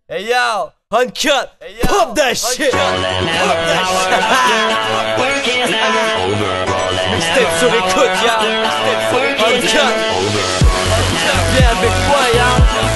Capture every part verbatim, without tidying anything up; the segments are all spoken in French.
Hey yo, uncut, hey, yo, pump that uncut. Shit, pump that shit. Mixtape sur écoute, ya. Uncut, viens avec moi, ya.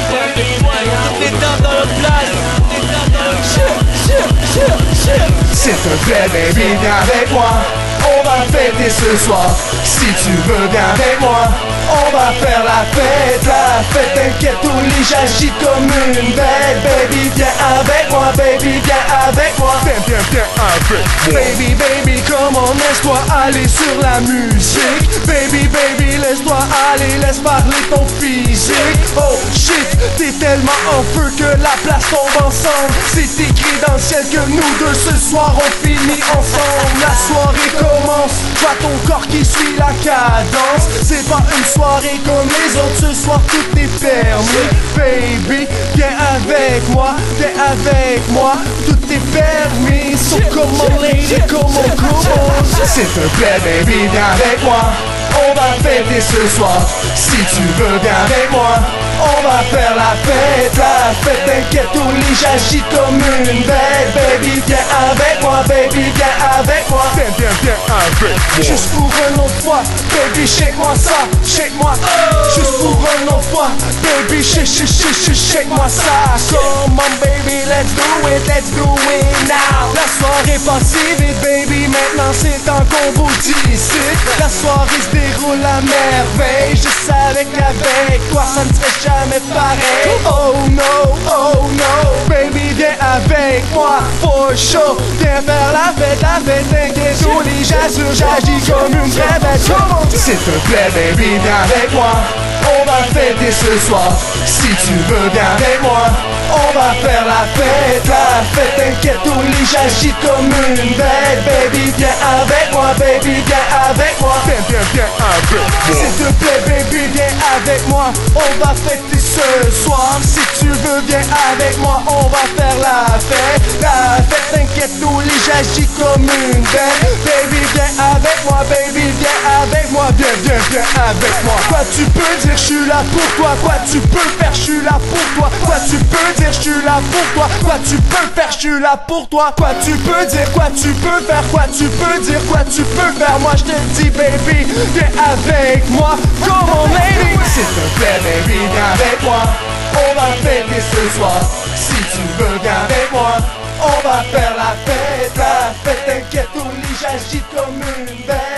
Toutes les dames dans le place, toutes les dames dans le shit, shit, shit, shit. S'il te plaît, baby, viens avec moi. On va fêter ce soir. Si tu veux, viens avec moi. On va faire la fête, la fête. T'inquiète, au lit, j'agis comme une bête. Baby, viens avec moi, baby, viens avec moi. Viens, viens, viens avec moi. Baby, baby, comment laisse-toi aller sur la musique. Baby, baby, laisse-toi aller, laisse parler ton physique. Oh shit, t'es tellement en feu que la place tombe ensemble. C'est écrit dans le ciel que nous deux ce soir on finit ensemble. La soirée commence, vois ton corps qui suit la cadence. C'est pas une soirée comme les autres, ce soir tout est permis. Baby, viens avec moi, viens avec moi, tout est permis. So come on lady, come on, come on. S'il te plaît baby, viens avec moi. On va fêter ce soir. Si tu veux, viens avec moi. On va faire la fête, la fête. T'inquiète, au lit, j'agis comme une bête. Baby, viens avec moi, baby, viens avec moi. Viens, viens, viens avec moi. Juste pour une autre fois, baby, shake-moi ça, shake-moi. Oh. Juste pour une autre fois, baby, shake, shake, shake, shake, shake-moi ça. Come on, baby, let's do it, let's do it now. La soirée passe vite, baby, maintenant c'est temps qu'on vous ici. La soirée se déroule à merveille. Je savais qu'avec toi, ça ne serait jamais pareil. Oh no, oh no, baby, viens avec moi, for sure. Viens faire la fête, la fête, t'inquiète, au lit, j'assure, j'agis comme une vraie bête. S'il te plaît, baby, viens avec moi. On va fêter ce soir. Si tu veux, viens avec moi. On va faire la fête, la fête. T'inquiète, au lit, j'agis comme une bête. Baby, viens avec moi, baby, viens avec moi. Viens, viens, viens avec moi. S'il te plaît, baby, viens avec moi. On va fêter ce soir. Si tu veux, viens avec moi. On va faire la fête, la fête. T'inquiète, au lit, j'agis comme une bête. Baby, viens avec moi, baby, viens avec moi. Viens, viens, viens avec moi. Quoi tu peux dire, je suis là pour toi. Quoi tu peux faire, je suis là pour toi. Quoi tu peux dire, je suis là pour toi. Quoi tu peux faire, je suis là pour toi. Quoi tu peux dire, quoi tu peux faire. Quoi tu peux dire, quoi tu peux faire. Moi je te dis baby, viens avec moi. Come on lady. S'il te plaît baby, viens avec moi. On va fêter ce soir. Si tu veux, viens avec moi. On va faire la fête, la fête. T'inquiète, au lit, j'agis comme une bête.